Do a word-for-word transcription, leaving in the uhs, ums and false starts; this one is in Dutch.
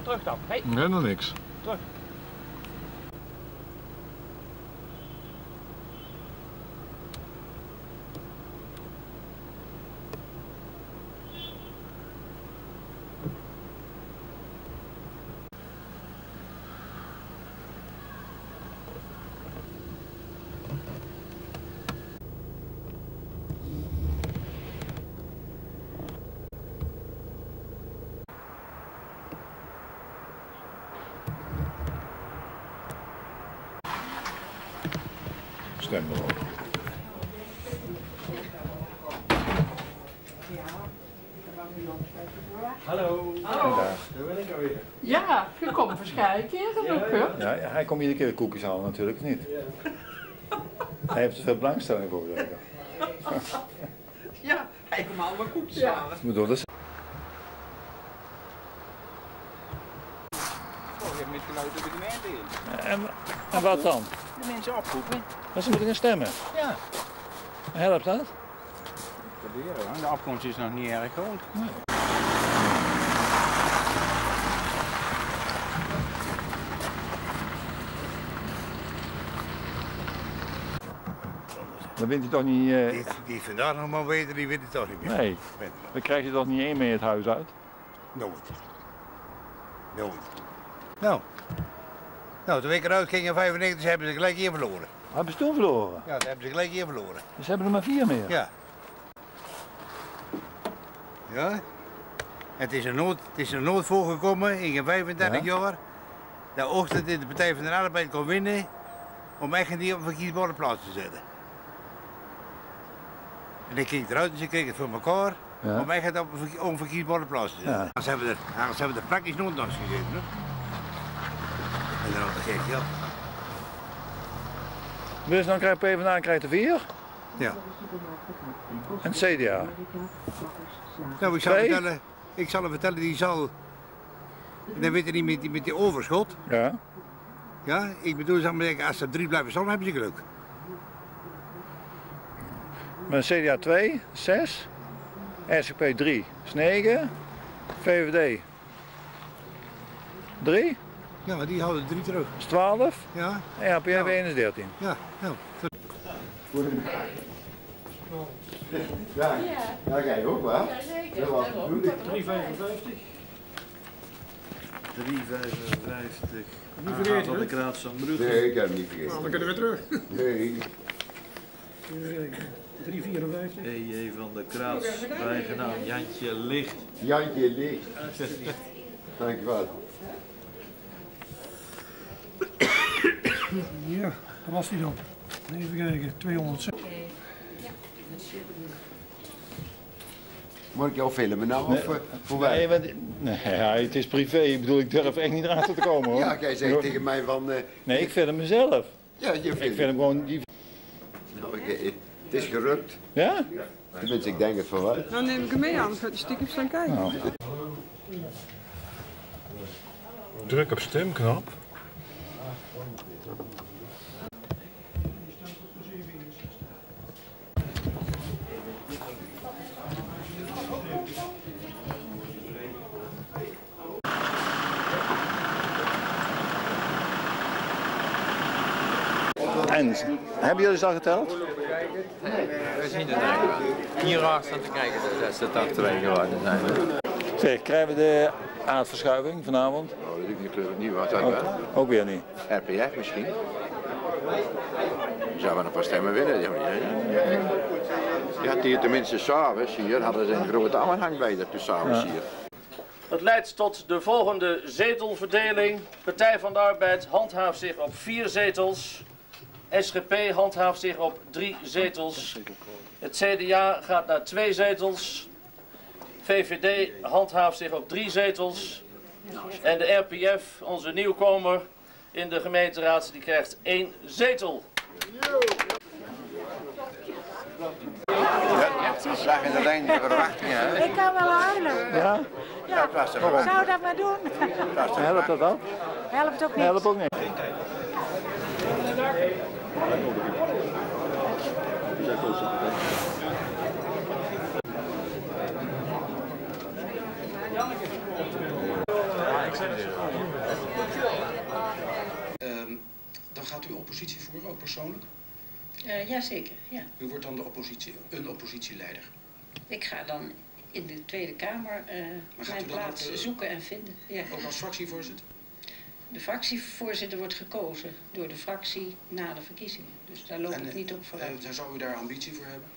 terug dan. Hey. Nee, nog niks. Terug. Stem erop. Hallo. Hallo. Dag. Daar ben ik alweer. Ja, je komt verschillende keren ook, hè? Ja, hij komt iedere keer koekjes halen natuurlijk, niet? Hij heeft er veel belangstelling voor, denk ik. Ja, hij komt allemaal koekjes Ja. halen. Ik bedoel, dat is... Oh, je hebt metgeluid door de gemeente in. En, en wat dan? De mensen oproepen. Maar ze moeten gaan stemmen. Ja. Helpt dat? De afkomst is nog niet erg groot. Nee. Dan wint hij toch niet... Uh... Die, die vandaag nog maar weten, die weet het toch niet meer. Nee, dan krijg je toch niet één mee het huis uit? Nooit. Nooit. Nou. Nou, de week eruit gingen vijfennegentig, hebben ze gelijk hier verloren. Hebben ze toen verloren? Ja, dat hebben ze gelijk hier verloren. Dus ze hebben er maar vier meer? Ja. Ja. Het is er nooit, het is er nooit voorgekomen in vijfendertig Ja. jaar dat Ochtend in de Partij van de Arbeid kon winnen om echt niet op een verkiesbare plaats te zetten. En ik ging eruit en ze kregen het voor elkaar Ja. om echt op een onverkiesbare plaats te zetten. Ja. Anders hebben we er, anders hebben we er praktisch nooit naast gezeten. Hè? En dan had ik gek geld. Dus dan krijgt PvdA krijgt er vier Ja. en het C D A. Nou, ik zal Twee? vertellen, ik zal hem vertellen, die zal, dan weet je niet met die, met die overschot. Ja. Ja, ik bedoel, zal maar zeggen, als ze drie blijven staan, hebben ze geluk. Met C D A twee, zes, S G P drie, is negen, V V D drie, Ja, maar die houden drie terug. is twaalf Ja, en H P N V één is dertien. ja, nou. Ja, ja, jij ook wel. Ja, zeker. Dat was Daarom. drie vijfenvijftig. drie vijfenvijftig. Niet vergeten, van de hè? Kraats van Brugge. Nee, ik heb hem niet vergeten. Nou, dan kunnen we terug. Nee. drie vierenvijftig. E J van de Kraats, bijgenaamd Jantje Licht. Jantje licht. Dankjewel. Ja, wat was die dan? Even kijken, tweehonderd. Moet ik jou filmen nou? Of, uh, hoe wij? Nee, want, nee ja, het is privé. Ik bedoel, ik durf echt niet erachter te komen hoor. Ja, jij zegt tegen mij van... Uh, Nee, ik vind hem mezelf. ja, je Ik vindt vind hem gewoon... Die... Nou, ik, het is gerukt. Ja? Tenminste, ik denk het van wel. Nou neem ik hem mee aan, dan gaat hij stiekem staan kijken. Nou. Druk op stemknop. En, hebben jullie ze al geteld? We zien het eigenlijk wel. Hier raar staan te kijken, dat ze toch twee geworden zijn. Zeg, krijgen we de aardverschuiving vanavond? Nou, weet ik niet, geloof ik niet. Wat Ook, ook weer niet. R P F misschien. Zouden we nog wat stemmen winnen? Ja, ja, die tenminste s'avonds hier hadden ze een grote aanhang bij dat s'avonds hier. Het leidt tot de volgende zetelverdeling. Partij van de Arbeid handhaaft zich op vier zetels. S G P handhaaft zich op drie zetels. Het C D A gaat naar twee zetels. V V D handhaaft zich op drie zetels. En de R P F, onze nieuwkomer in de gemeenteraad, die krijgt één zetel. Ja, dat zag in de lijn de verwachtingen. Ik kan wel huilen. Ja? Ja, Dat was de verwachting. zou dat maar doen. Helpt dat ook? Helpt ook niet. Helpt ook niet. Uh, dan gaat u oppositie voeren, ook persoonlijk? Uh, Jazeker, ja. U wordt dan de oppositie, een oppositieleider? Ik ga dan in de Tweede Kamer uh, mijn plaats ook, uh, zoeken en vinden. Ja. Ook als fractievoorzitter? De fractievoorzitter wordt gekozen door de fractie na de verkiezingen. Dus daar loop en, ik niet op vooruit. Uh, zou u daar ambitie voor hebben?